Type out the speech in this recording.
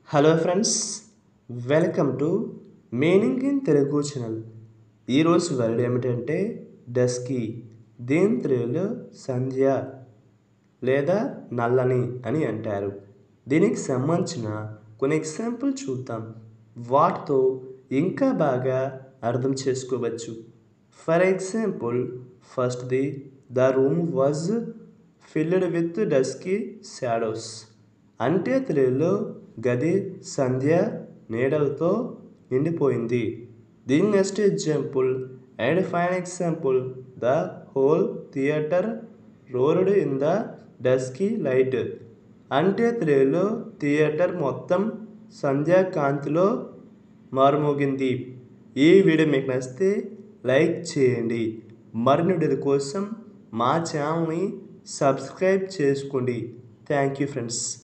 Hello friends, welcome to meaning in Telugu channel. ఈరోజు word ఏమిటంటే dusky. దీని తెలుగులో సంధ్య లేదా నల్లని అని అంటారు. దీనికి సంబంధించిన కొన్ని ఎగ్జాంపుల్ చూద్దాం. వాటితో ఇంకా బాగా అర్థం చేసుకోవచ్చు. ఫర్ ఎగ్జాంపుల్, ఫస్ట్ది, the room was filled with dusky shadows. అంటే తెలుగులో గది సంధ్య నీడలతో నిండిపోయింది. దీని next example and fine example, the whole theatre roared in the dusky light. అంటే తెలుగులో థియేటర్ మొత్తం సంధ్యాకాంతిలో మారుమోగింది. ఈ వీడియో మీకు నచ్చితే లైక్ చేయండి. మరిన్ని వీడియోల కోసం మా ఛానల్ని సబ్స్క్రైబ్ చేసుకోండి. Thank you friends.